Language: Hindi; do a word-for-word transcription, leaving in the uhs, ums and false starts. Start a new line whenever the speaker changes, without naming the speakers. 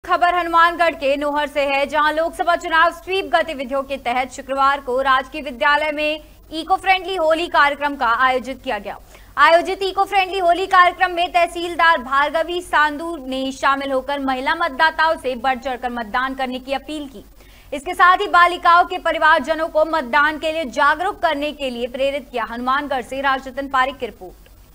खबर हनुमानगढ़ के नोहर से है, जहां लोकसभा चुनाव स्वीप गतिविधियों के तहत शुक्रवार को राजकीय विद्यालय में इको फ्रेंडली होली कार्यक्रम का आयोजित किया गया। आयोजित इको फ्रेंडली होली कार्यक्रम में तहसीलदार भार्गवी सांदू ने शामिल होकर महिला मतदाताओं से बढ़ चढ़कर मतदान करने की अपील की। इसके साथ ही बालिकाओं के परिवारजनों को मतदान के लिए जागरूक करने के लिए प्रेरित किया। हनुमानगढ़ से राजरतन पारिक की रिपोर्ट।